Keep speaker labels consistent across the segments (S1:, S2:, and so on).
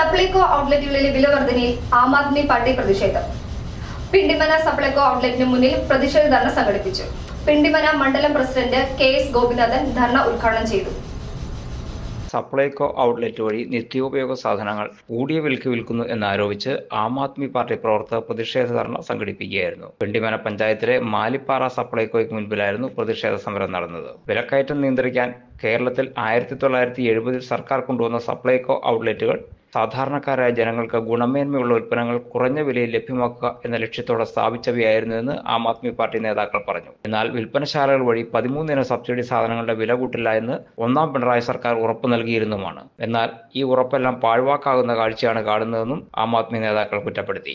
S1: സപ്ലൈകോ ഔട്ട്ലെറ്റുകളിലെ വില വർധനയിൽ ആം ആദ്മി പാർട്ടി പ്രതിഷേധം. പിണ്ടിമന സപ്ലൈകോ ഔട്ട്ലെറ്റിന് മുന്നിൽ പ്രതിഷേധ ധർണ സംഘടിപ്പിച്ചു. പിണ്ടിമന മണ്ഡലം പ്രസിഡന്റ് KS ഗോപിനാഥൻ ധർണ ഉദ്ഘാടനം ചെയ്തു.
S2: സപ്ലൈകോ ഔട്ട്ലെറ്റ് വഴി നിത്യോപയോഗ സാധനങ്ങൾ കൂടിയ വിലയ്ക്ക് വിൽക്കുന്നു എന്നാരോപിച്ച് ആം ആദ്മി പാർട്ടി പ്രവർത്തകർ പ്രതിഷേധ ധർണ സംഘടിപ്പിക്കുകയായിരുന്നു. പിണ്ടിമന പഞ്ചായത്തിലെ മാലിപ്പാറ സപ്ലൈകോയ്ക്ക് മുൻപിലായിരുന്നു പ്രതിഷേധ സമരം നടന്നത്. വിലക്കയറ്റം നിയന്ത്രിക്കാൻ കേരളത്തിൽ 1970 സർക്കാർ കൊണ്ടുവന്ന സപ്ലൈകോ ഔട്ട്ലെറ്റുകൾ സാധാരണക്കാരായ ജനങ്ങൾക്ക് ഗുണമേന്മയുള്ള ഉൽപ്പന്നങ്ങൾ കുറഞ്ഞ വിലയിൽ ലഭ്യമാക്കുക എന്ന ലക്ഷ്യത്തോടെ സ്ഥാപിച്ചവയായിരുന്നുവെന്ന് ആം ആദ്മി പാർട്ടി നേതാക്കൾ പറഞ്ഞു. എന്നാൽ വിൽപ്പനശാലകൾ വഴി 13 ഇനം സബ്സിഡി സാധനങ്ങളുടെ വില കൂട്ടില്ല എന്ന് ഒന്നാം പിണറായി സർക്കാർ ഉറപ്പ് നൽകിയിരുന്നുമാണ്. എന്നാൽ ഈ ഉറപ്പെല്ലാം പാഴ്വാക്കാകുന്ന കാഴ്ചയാണ് കാണുന്നതെന്നും ആം ആദ്മി നേതാക്കൾ കുറ്റപ്പെടുത്തി.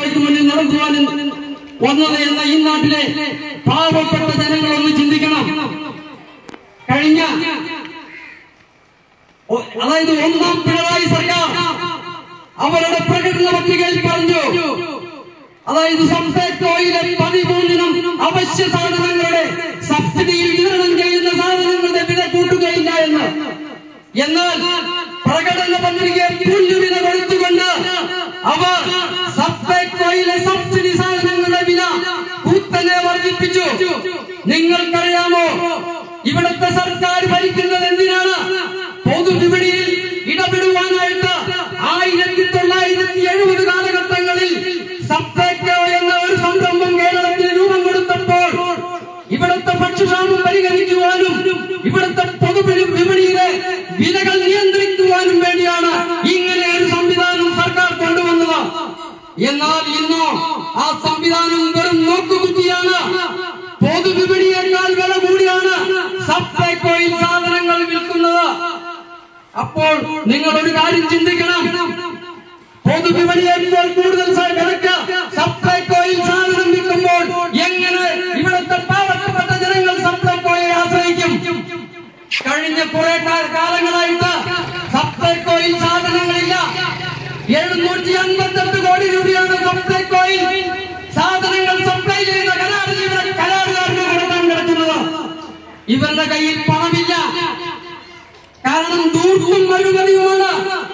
S3: ഈ നാട്ടിലെ പാവപ്പെട്ട ജനങ്ങളൊന്ന് ചിന്തിക്കണം. കഴിഞ്ഞ ഒന്നാം പിണറായി സർക്കാർ അവരുടെ പ്രകടന പത്രികയിൽ പറഞ്ഞു, സപ്ലൈകോയിലെ 13 ഇനം അവശ്യ സാധനങ്ങളുടെ സബ്സിഡിയിൽ വിതരണം ചെയ്യുന്ന സാധനങ്ങളുടെ വില കൂട്ടുകയില്ല എന്ന്. എന്നാൽ പ്രകടന പത്രികയെ പുല്ലുവില കൊടുത്തുകൊണ്ട് അവർ സപ്ലൈകോയിലെ സബ്സിഡി സാധനങ്ങളുടെ വില കുത്തനെ വർദ്ധിപ്പിച്ചു. നിങ്ങൾക്കറിയാമോ ഇവിടുത്തെ സർക്കാർ ഭരിക്കുന്നത് എന്തിനാണ്? പൊതുവിപണിയിൽ ഇടപെടുവാനായിട്ട് 1970 കാലഘട്ടങ്ങളിൽ സപ്ലൈകോ എന്ന ഒരു സംരംഭം കേരളത്തിൽ രൂപം കൊടുത്തപ്പോൾ ഇവിടുത്തെ ഭക്ഷ്യക്ഷാമം പരിഹരിക്കുവാനും ഇവിടുത്തെ പൊതുവിപണിയിലെ വിലകൾ നിയന്ത്രിക്കുവാനും വേണ്ടിയാണ് ഇങ്ങനെ ഒരു സംവിധാനം സർക്കാർ കൊണ്ടുവന്നത്. എന്നാൽ ഇന്നോ ആ സംവിധാനം വെറും നോക്കുകുത്തിയാണ്. പൊതുവിപണിയേക്കാൾ വില കൂടിയാണ് സപ്ലൈകോയിൽ സാധനങ്ങൾ വിൽക്കുന്നത്. അപ്പോൾ നിങ്ങൾ ഒരു കാര്യം ചിന്തിക്കണം. പൊതുവിപണിയേക്കാൾ കൂടുതൽ വിലക്ക് സപ്ലൈകോയിൽ സാധനം വിൽക്കുമ്പോൾ എങ്ങനെ ഇവിടുത്തെ പാവപ്പെട്ട ജനങ്ങൾ സപ്ലൈകോയെ ആശ്രയിക്കും? കഴിഞ്ഞ കുറെ കാലങ്ങളായിട്ട് സപ്ലൈകോയിൽ സാധനങ്ങളില്ല. 758 കോടി രൂപയാണ് സപ്ലൈകോയിൽ സാധനങ്ങൾ സപ്ലൈ ചെയ്യുന്ന കരാറുകാരന് കൊടുക്കാൻ കിടക്കുന്നത്. ഇവരുടെ കയ്യിൽ പണമില്ല. കാരണം ദൂർത്തും അഴിമതിയുമാണ്.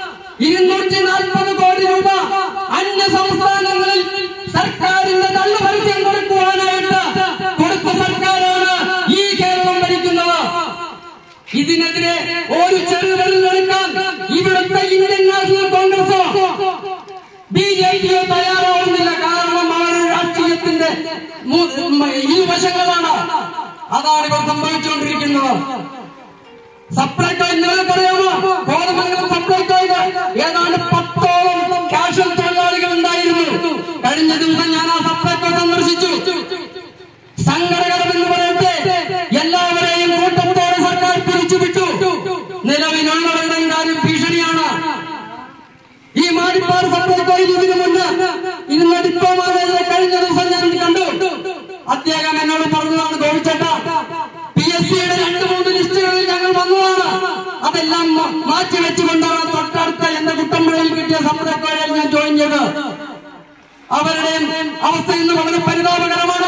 S3: 240 കോടി രൂപ അന്യ സംസ്ഥാനങ്ങളിൽ സർക്കാരിന്റെ തള്ളുപരസ്യം കൊടുക്കുവാനായിട്ട് കൊടുത്ത സർക്കാരാണ് ഈ കേരളം ഭരിക്കുന്നത്. ഇതിനെതിരെ ഒരു ചെറുവിരലെടുക്കാൻ ഇവിടുത്തെ ഇന്ത്യൻ നാഷണൽ കോൺഗ്രസോ BJPയോ തയ്യാറാവുന്നില്ല. കാരണം അവരുടെ രാഷ്ട്രീയത്തിന്റെ ഇരുവശങ്ങളാണ്. അതാണ് ഇവർ സംഭവിച്ചുകൊണ്ടിരിക്കുന്നത്. സപ്ലൈകോ നിങ്ങൾക്കറിയാമോ? കോതമംഗലം സപ്ലൈകോയിൽ ഏതാണ്ട് 10ഓളം കാഷ്വൽ തൊഴിലാളികൾ ഉണ്ടായിരുന്നു. കഴിഞ്ഞ ദിവസം ഞാൻ ആ സപ്ലൈകോ സന്ദർശിച്ചു. സങ്കടകരമെന്ന് പറയട്ടെ, എല്ലാവരെയും കൂട്ടത്തോടെ സർക്കാർ പിരിച്ചുവിട്ടു. നിലവിലുള്ളവരുടെ കാര്യം ഭീഷണിയാണ്. ഈ മാലിപ്പാറ സപ്ലൈകോയിൽ ഇതിനു മുന്നേ ഇന്ന് ഡിപ്ലോമാവേദിയെ കഴിഞ്ഞ ദിവസം ഞാൻ കണ്ടു. അദ്ദേഹം എന്നോട് പറഞ്ഞതാണ്, ഗോപിച്ചേട്ട PSCയുടെ 2-3 ലിസ്റ്റുകളിൽ ഞങ്ങൾ വന്നതാണ്. അതെല്ലാം മാറ്റിവെച്ചുകൊണ്ടാണ് തൊട്ടടുത്ത എന്റെ കുട്ടമ്പുഴയിൽ കിട്ടിയ സപ്ലൈകോയിൽ ഞാൻ ജോയിൻ ചെയ്തത്. അവരുടെ അവസ്ഥ ഇന്ന് വളരെ പരിതാപകരമാണ്.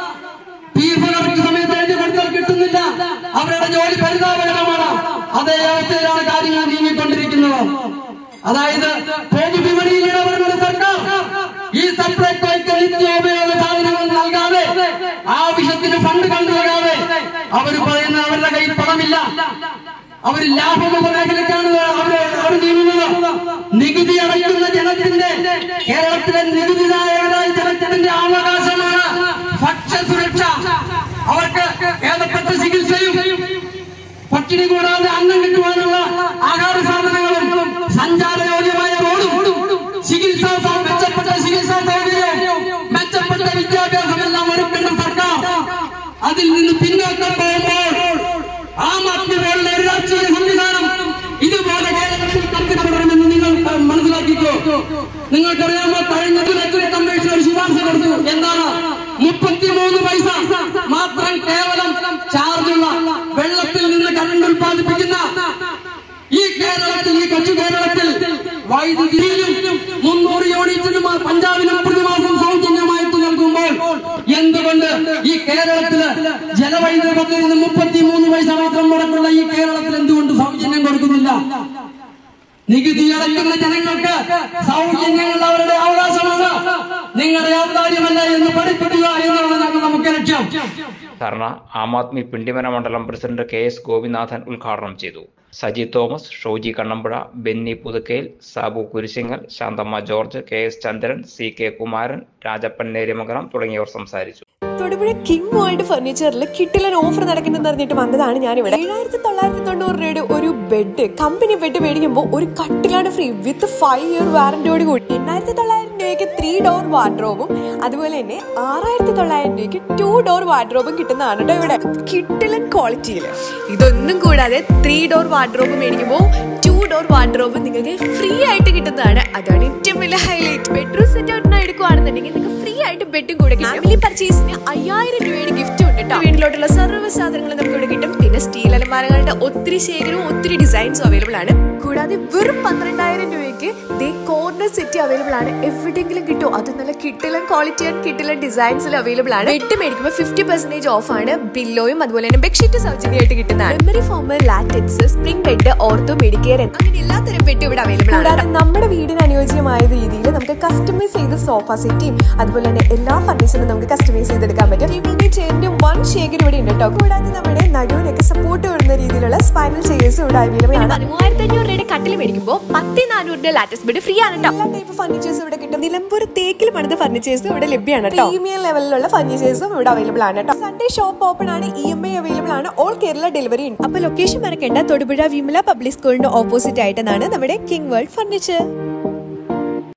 S3: PF കറക്റ്റ് സമയത്ത് എഴുതി കൊടുത്താൽ കിട്ടുന്നില്ല. അവരുടെ ജോലി പരിതാപകരമാണ്. അതേ അവസ്ഥയിലാണ് കാര്യങ്ങൾ നീങ്ങിക്കൊണ്ടിരിക്കുന്നത്. അതായത് പൊതുവിപണിയിൽ ഇടപെടുന്ന സർക്കാർ ഈ സപ്ലൈകോയ്ക്ക് നിത്യോപയോഗ സാധനങ്ങൾ നൽകാതെ, ആവശ്യത്തിന് ഫണ്ട് കണ്ടുവരാതെ അവർ പറയുന്ന അവരുടെ കയ്യിൽ പണമില്ല. അവർ ലാഭമുള്ള മേഖലയ്ക്കാണ് അവർ നീങ്ങുന്നത്. നികുതി അടയ്ക്കുന്ന ജനത്തിന്റെ, കേരളത്തിലെ നികുതിദായകരായ ജനത്തിന്റെ അവകാശമാണ് ഭക്ഷ്യസുരക്ഷ. അവർക്ക് ഏതപ്പെട്ട ചികിത്സയും പട്ടിണി കൂടാതെ അന്നം കിട്ടുവാനുള്ള ആഹാര സാധനങ്ങളും സഞ്ചാരയോഗ്യമായ റോഡും മെച്ചപ്പെട്ട ചികിത്സാ സൗകര്യവും മെച്ചപ്പെട്ട വിദ്യാഭ്യാസമെല്ലാം ഒരുക്കുന്ന സർക്കാർ അതിൽ നിന്ന് പിന്നോക്കം പോകുമ്പോൾ ആം ആദ്മി പോലുള്ള ഒരു രാഷ്ട്രീയ സംവിധാനം ഇതുപോലെ കേരളത്തിൽ കത്തിക്കപ്പെടണമെന്ന് നിങ്ങൾ മനസ്സിലാക്കിക്കോ. നിങ്ങൾക്കറിയാമോ, കഴിഞ്ഞ ഇലക്ട്രൽ കമ്മീഷൻ ഒരു ശുപാർശ കൊടുത്തു. എന്താണ്? 33 പൈസ മാത്രം കേവലം ചാർജുള്ള വെള്ളത്തിൽ നിന്ന് കറണ്ട് ഉൽപ്പാദിപ്പിക്കുന്ന ഈ കേരളത്തിൽ, ഈ കൊച്ചു കേരളത്തിൽ വൈദ്യുതിയിലും 300 യൂണിറ്റിനും പഞ്ചാബിനും പ്രതിമാസം സൗജന്യമായിട്ട് നൽകുമ്പോൾ എന്തുകൊണ്ട് ഈ കേരളത്തില് ജലവൈദ്യുതി പദ്ധതിയിൽ 33 പൈസ മാത്രം മുടക്കുള്ള ഈ കേരളത്തിൽ എന്തുകൊണ്ട് സൗജന്യം കൊടുക്കുന്നില്ല? നികുതി അടയ്ക്കുന്ന ജനങ്ങൾക്ക് സൗജന്യങ്ങൾ അവരുടെ അവകാശമാണ്, നിങ്ങളുടെ ഔദാര്യമല്ല എന്ന് പഠിപ്പിക്കുക എന്നുള്ളതാണ് നമുക്ക് ലക്ഷ്യം.
S2: ധർണ ആം ആദ്മി പിണ്ടിമന മണ്ഡലം പ്രസിഡന്റ് KS ഗോപിനാഥൻ ഉദ്ഘാടനം ചെയ്തു. സജി തോമസ്, ഷോജി കണ്ണമ്പുഴ, ബെന്നി പുതുക്കയിൽ, സാബു കുരിശിങ്ങൽ, ശാന്തമ്മ ജോർജ്, KS ചന്ദ്രൻ, CK കുമാരൻ, രാജപ്പൻ നേര്യമംഗലം തുടങ്ങിയവർ സംസാരിച്ചു.
S4: തൊടുപുഴ കിങ് വേൾഡ് ഫർണിച്ചറിൽ കിട്ടിലൻ ഓഫർ നടക്കുന്നെന്ന് അറിഞ്ഞിട്ട് വന്നതാണ് ഞാനിവിടെ. 7,990 രൂപയുടെ ഒരു ബെഡ്, കമ്പനി ബെഡ് മേടിക്കുമ്പോൾ ഒരു കട്ടിലാണ് ഫ്രീ വിത്ത് 5 year വാറന്റിയോട് കൂടി. 8,900 രൂപയ്ക്ക് 3 door വാർഡ്രോബും അതുപോലെ തന്നെ 6,900 രൂപയ്ക്ക് 2 door വാർഡ്രോബും കിട്ടുന്നതാണ് കേട്ടോ ഇവിടെ. കിട്ടിലൻ ക്വാളിറ്റിയിൽ ഇതൊന്നും കൂടാതെ 3 door വാർഡ്രോബ് മേടിക്കുമ്പോൾ 2 door വാർഡ്രോബ് നിങ്ങൾക്ക് ഫ്രീ ആയിട്ട് കിട്ടുന്നതാണ്. അതാണ് ഏറ്റവും വലിയ ഹൈലൈറ്റ്. ബെഡ്റൂം സെറ്റ് ഔട്ട് എടുക്കുകയാണെന്നുണ്ടെങ്കിൽ നിങ്ങൾക്ക് ഫ്രീ ആയിട്ട് ബെഡും കൂടെ കിട്ടും. ഫാമിലി പർച്ചേസിന് 5,000 രൂപയുടെ ഗിഫ്റ്റ് ഉണ്ട് കേട്ടോ. വീട്ടിലോട്ടുള്ള സർവ്വ സാധനങ്ങളും നമുക്ക് ഇവിടെ കിട്ടും. പിന്നെ സ്റ്റീൽ അലമാരകളുടെ ഒത്തിരി ശേഖരവും ഒത്തിരി ഡിസൈൻസും അവൈലബിൾ ആണ്. കൂടാതെ വെറും 12,000 രൂപയ്ക്ക് കോർണർ സെറ്റ് അവൈലബിൾ ആണ്. എവിടെയെങ്കിലും കിട്ടും. അത് നല്ല കിട്ടിലൻ ക്വാളിറ്റി ആൻഡ് കിട്ടിലൻ ഡിസൈൻസിൽ അവൈലബിൾ ആണ്. ബെഡ് മേടിക്കുമ്പോൾ 50% ഓഫ് ആണ്. പില്ലോയും അതുപോലെ തന്നെ ബെഡ്ഷീറ്റ് സൗജന്യമായിട്ട് കിട്ടുന്നതാണ്. Memory foam, latex, spring bed, ortho, medicare അങ്ങനെ എല്ലാത്തരം ബെഡ് ഇവിടെ അവൈലബിൾ ആണ്. കൂടാതെ നമ്മുടെ വീടിന് അനുയോജ്യമായ രീതിയിൽ നമുക്ക് കസ്റ്റമൈസ് ചെയ്ത് സോഫ സെറ്റും അതുപോലെ തന്നെ എല്ലാ ഫർണിച്ചറും നമുക്ക് കസ്റ്റമൈസ് ചെയ്തെടുക്കാൻ പറ്റും. ചെയറിന്റെ 1 ശേഖരം ഇവിടെ ഉണ്ട് കേട്ടോ. കൂടാതെ നമ്മുടെ നടുവിനൊക്കെ സപ്പോർട്ട് വരുന്ന രീതിയിലുള്ള സ്പൈനൽ ചെയേഴ്സും ഇവിടെ അവൈലബിൾ ആണ്. 3,500 രൂപയുടെ കട്ടിൽ മേടിക്കുമ്പോൾ 10,400 ലാറ്റക്സ് ബെഡ് ഫ്രീ ആണ് കേട്ടോ. എല്ലാ ടൈപ്പ് ഫർണിച്ചേഴ്സും ഇവിടെ കിട്ടും. നിലമ്പൂർ തേക്കിൽ പണിത ഫർണിച്ചേഴ്സും ഇവിടെ ലഭ്യമാണ് കേട്ടോ. പ്രീമിയം ലെവലിലുള്ള ഫർണിച്ചേഴ്സും ഇവിടെ അവൈലബിൾ ആണ് കേട്ടോ. സൺഡേ ഷോപ്പ് ഓപ്പൺ ആണ്. EMI അവൈലബിൾ ആണ്. ഓൾ കേരള ഡെലിവറി ഉണ്ട്. അപ്പൊ ലൊക്കേഷൻ മറക്കേണ്ട. തൊടുപുഴ വിമല പബ്ലിക് സ്കൂളിന്റെ ഓപ്പോസിറ്റ് ആയിട്ടാണ് നമ്മുടെ കിങ് വേൾഡ് ഫർണിച്ചർ.